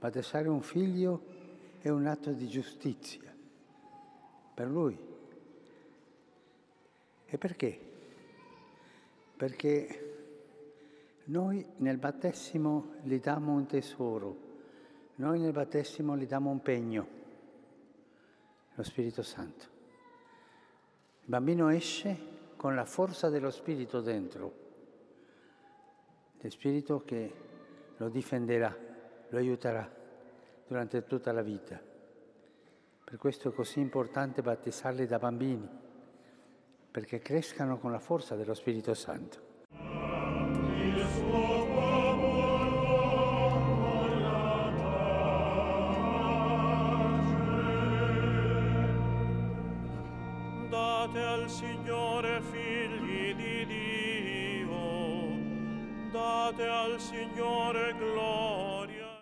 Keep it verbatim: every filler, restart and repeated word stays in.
Battezzare un figlio è un atto di giustizia per lui. E perché? Perché noi nel battesimo gli diamo un tesoro, noi nel battesimo gli diamo un pegno, lo Spirito Santo. Il bambino esce con la forza dello Spirito dentro, lo Spirito che lo difenderà, lo aiuterà durante tutta la vita. Per questo è così importante battezzarli da bambini, perché crescano con la forza dello Spirito Santo. Date al Signore figli di Dio, date al Signore gloria.